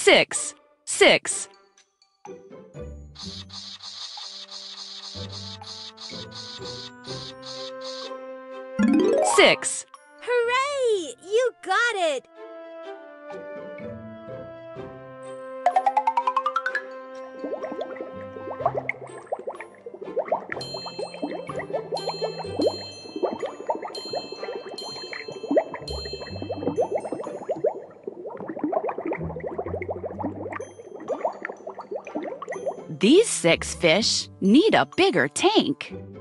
6, 6. 6. Hooray! You got it! These 6 fish need a bigger tank.